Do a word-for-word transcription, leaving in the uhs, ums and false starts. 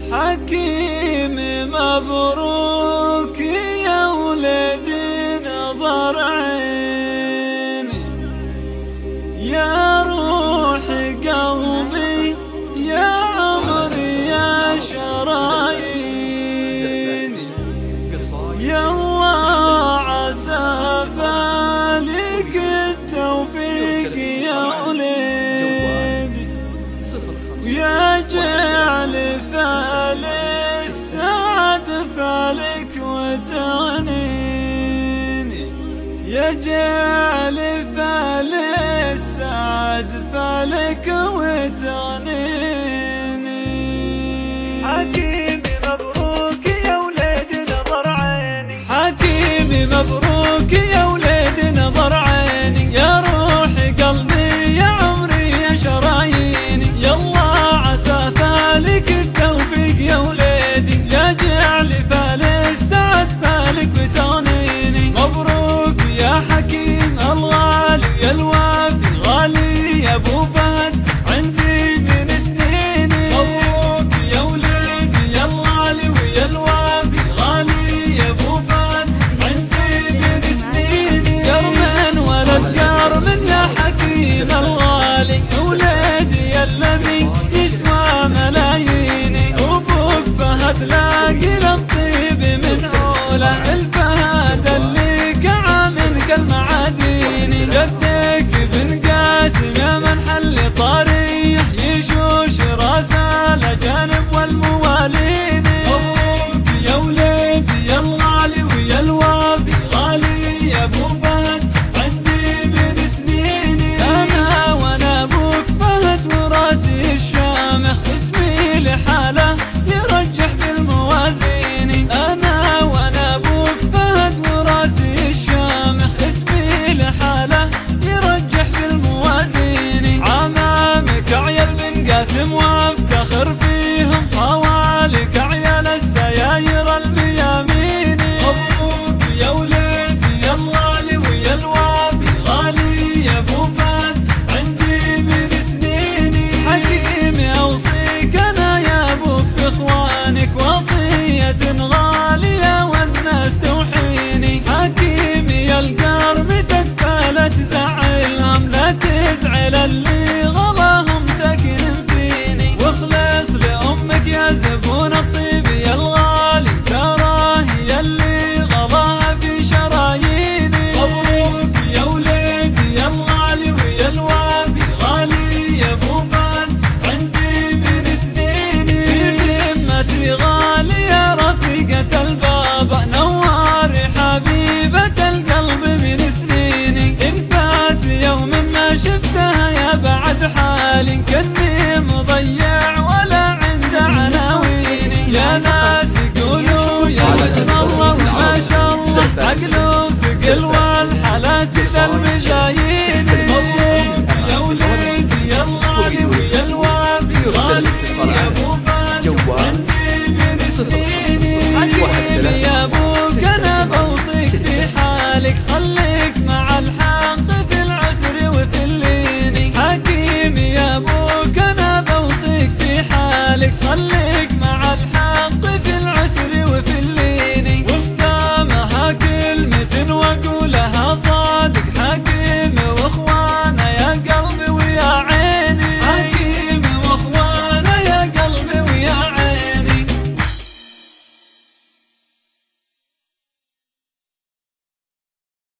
حكيم مبروك يا ولد نظر عيني، يا روح قلبي يا عمري يا شراييني، يالله عسى فالك التوفيق يا وليدي، ويا جعل فال السعد فالك وتغنيني، يا جعل فال السعد فالك وتغنيني. حكيمي مبروك يا ولد نظر عيني، حكيمي مبروك يا ولد نظر عيني، يا روح قلبي يا عمري يا شراييني، يالله عسى فالك التوفيق يا وليدي، يا جعل فال السعد فالك بتغنيني. مبروك يا حكيم الغالي يا الوافي غالي يا ابو فهد عندي من سنيني، مبروك يا وليدي يا الغالي ويا الوافي غالي يا ابو فهد عندي من سنيني. كرمن ولد كرمن يا حكيم الغالي، وليدي يا الذي يسوى ملاييني، ابوك فهد لاقي الطيب من عوله، الفهد اللي كعى من كالمعاديني، جدك بن قاسم يا من حل طريح يشوش راسه الاجانب والمواليني. مبروك يا وليدي يا الغالي ويا الوافي غالي يا ابو فهد عندي من سنيني، انا وانا ابوك فهد وراسي الشامخ، اسمي لحاله يرجح بالموازين، انا وانا ابوك فهد وراسي الشامخ، اسمي لحاله يرجح بالموازين. عمامك عيال بن قاسم وافتخر فيهم، خوالك عيال السياير المياميني. مبروك يا وليدي يا الغالي ويا الوافي غالي يا ابو فهد عندي من سنيني. حكيمي اوصيك انا يا ابوك باخوانك وصية غالية والناس توحيني، حكيمي يا القرب تكفى تزعلهم، لا تزعل اللي غلاهم ساكن فيني، واخلص لامك يا زبون الطيب يا الغالي، تراه يا اللي غلاها في شراييني. مبروك يا وليدي يا الغالي ويا الوافي غالي يا ابو فهد عندي من سنيني، بذمتي غالي يا رفيقة البابا نواري حبيبة القلب من سنيني، إن فات يوم ما شفتها يا بعد حالي كني مضيع ولا عند عناويني، يا ناس يقولوا يا بسم الله ما شاء الله عقله ثقل والحلاسة المجايين.